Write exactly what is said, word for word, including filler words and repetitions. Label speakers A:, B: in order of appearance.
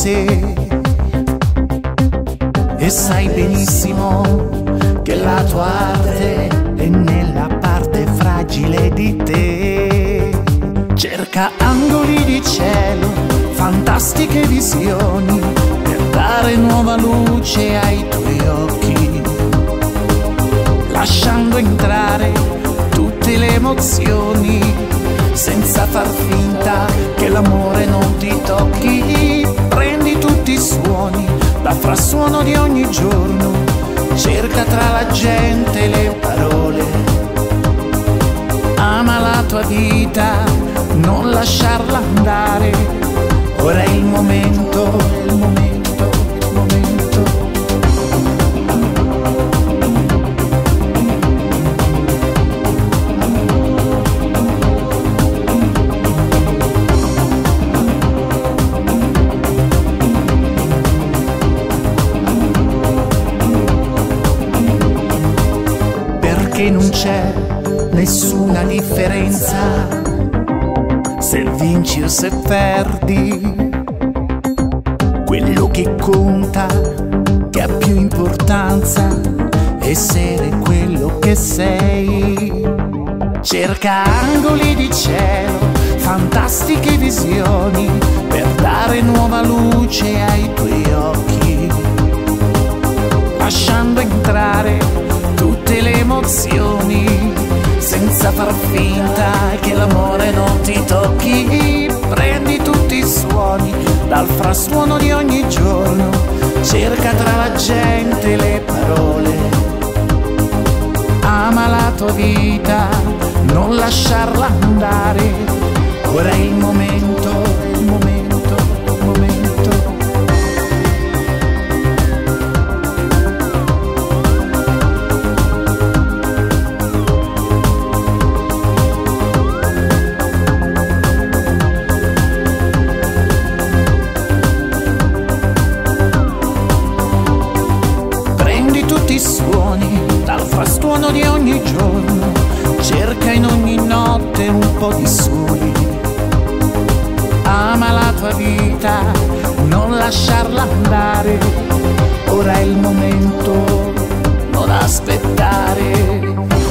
A: sé. E sai benissimo che la tua arte è nella parte fragile di te. Cerca angoli di cielo, fantastiche visioni, per dare nuova luce ai tuoi occhi, lasciando entrare tutte le emozioni, senza far finta che l'amore non ti tocchi. Prendi tutti i suoni, da frastuono di ogni giorno, cerca tra la gente le parole. Ama la tua vita, non lasciarla andare. Ora è il momento, è il momento, il momento. Perché non c'è nessuna differenza se vinci o se perdi. Quello che conta, che ha più importanza, è essere quello che sei. Cerca angoli di cielo, fantastiche visioni, per dare nuova luce ai tuoi occhi, lasciando entrare tutte le emozioni, senza far finta che l'amore non ti tocchi. Prendi tutti i suoni, dal frastuono di ogni giorno, cerca tra la gente le parole. Ama la tua vita, non lasciarla andare. Ora è il momento, è il momento, il momento. Suoni dal frastuono di ogni giorno, cerca in ogni notte un po' di soli. Ama la tua vita, non lasciarla andare. Ora è il momento, non aspettare.